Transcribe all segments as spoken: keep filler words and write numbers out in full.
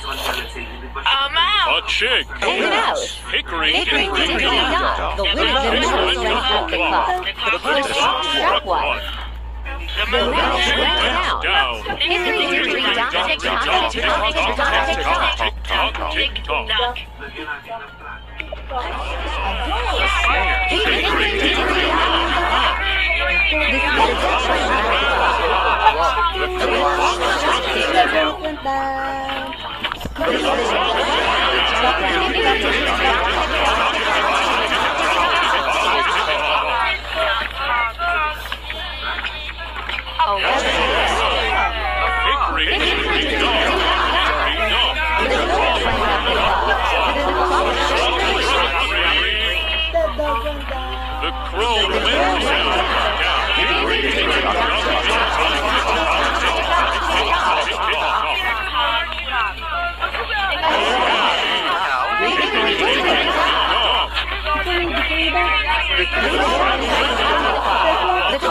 A mouse. A chick. A mouse. Hickory, Hickory, dickory, dickory, dock. dock. The window mouse went up the clock. The horse struck one. The The mouse mouse went went down. Down. Hickory, dickory, dock, tick tock, tick tock, tick tock, tick tock. Tick tock, tick tock. Hickory, dickory, dickory, dock. The clock went The crow went down. Hickory, dickory, dock.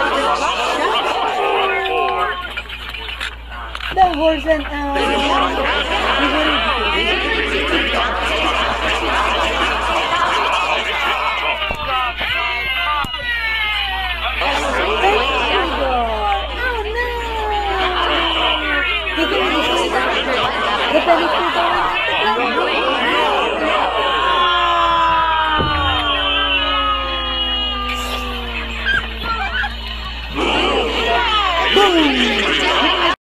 The horse and owl.